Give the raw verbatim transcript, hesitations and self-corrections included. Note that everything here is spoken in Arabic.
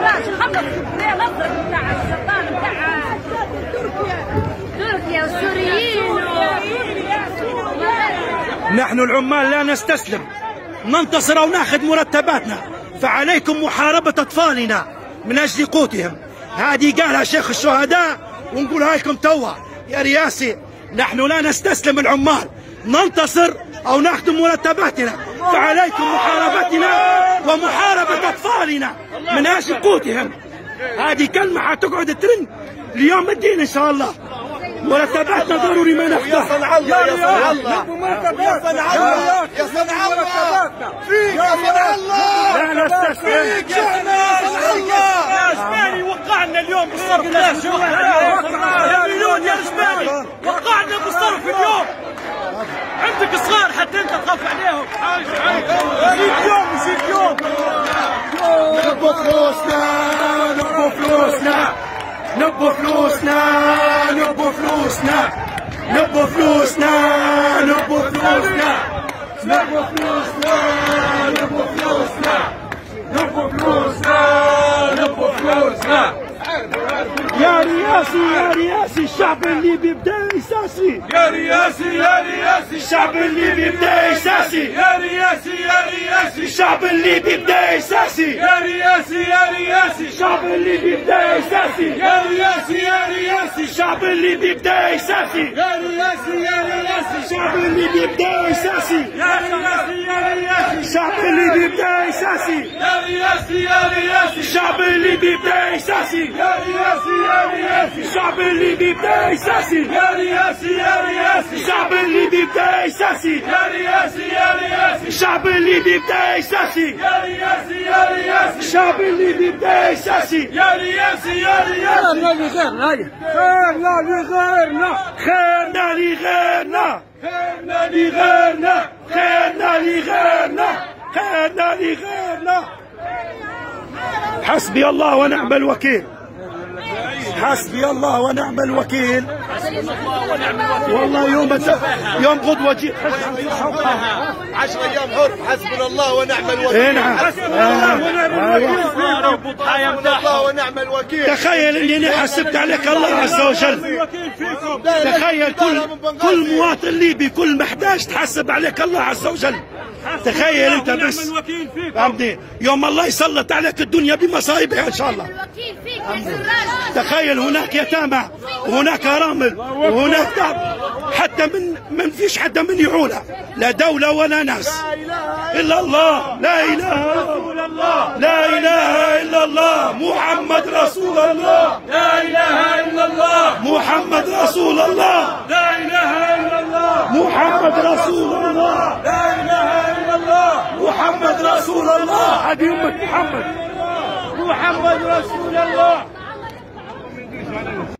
تركيا والسوريين. نحن العمال لا نستسلم، ننتصر وناخذ مرتباتنا، فعليكم محاربة أطفالنا من أجل قوتهم. هذه قالها شيخ الشهداء ونقولها لكم توا يا رياسي. نحن لا نستسلم العمال، ننتصر أو ناخذ مرتباتنا، فعليكم محاربتنا ومحاربة أطفالنا من أجل قوتهم. هذه كلمة حتقعد ترن ليوم الدين إن شاء الله. مرتباتنا ضروري ما ناخذها. يا صنع الله يا صنع الله يا صنع الله يا صنع الله فيك يا صنع الله. لا نستسلم فيك يا صنع الله. يا اسباني وقعنا اليوم بالصرف. يا مليون يا اسباني وقعنا بالصرف اليوم. عندك صغار حتى انت تخاف عليهم. يجيك يوم يجيك يوم. نبوا فلوسنا نبوا فلوسنا نبوا فلوسنا نبوا فلوسنا نبوا فلوسنا نبوا فلوسنا نبوا فلوسنا نبوا فلوسنا نبوا فلوسنا نبوا فلوسنا. يا رياسي يا رياسي الشعب الليبي بدا يساسي. يا رياسي يا رياسي الشعب الليبي بدا يساسي. يا رياسي يا رياسي الشعب الليبي بدا يساسي. يا رياسي يا رياسي الشعب الليبي بدا يساسي. يا رياسي يا رياسي الشعب الليبي بدا يساسي. يا رياسي يا رياسي الشعب الليبي بدا يساسي. يا رياسي يا رياسي الشعب الليبي بدا يساسي. يا رياسي يا رياسي الشعب الليبي بدا يساسي. يا رياسي يا رياسي الشعب الليبي بدا يساسي. يا رياسي يا رياسي الشعب الليبي بدا يساسي. يا رياسي يا رياسي الشعب الليبي بدا يساسي. يا رياسي يا رياسي الشعب الليبي بدا يساسي. يا رياسي يا رياسي خيرنا لغيرنا خيرنا لغيرنا خيرنا لغيرنا خيرنا لغيرنا خيرنا لغيرنا. حسبي الله ونعم الوكيل. حسبي الله ونعم الوكيل. والله يوم يوم غدوة جيت عشرة ايام حرب. حسبنا الله ونعم الوكيل. اي نعم. حسبنا الله ونعم الوكيل. تخيل اني حسبت عليك الله عز وجل. تخيل كل كل مواطن ليبي كل محتاج تحسب عليك الله عز وجل. تخيل انت بس فهمتني يوم الله يسلط عليك الدنيا بمصايبها ان شاء الله. تخيل هناك يتامى وهناك ارامل وهناك تعب، حتى من من فيش حتى من يعولها، لا دولة ولا ناس الا الله. لا اله الا الله. لا اله الا الله. محمد رسول الله. لا اله الا الله. محمد رسول الله. لا اله الا الله. محمد رسول الله. لا اله الا الله. محمد رسول الله. هذه أمة محمد. محمد رسول الله.